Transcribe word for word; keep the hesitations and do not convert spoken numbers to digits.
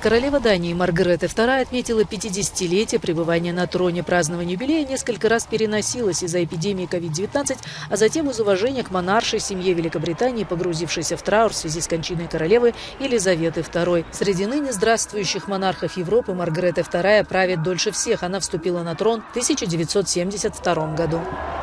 Королева Дании Маргретhe вторая отметила пятидесятилетие пребывания на троне. Празднование юбилея несколько раз переносилось из-за эпидемии ковид девятнадцать, а затем из уважения к монаршей семье Великобритании, погрузившейся в траур в связи с кончиной королевы Елизаветы второй. Среди ныне здравствующих монархов Европы Маргретhe вторая правит дольше всех. Она вступила на трон в тысяча девятьсот семьдесят втором году.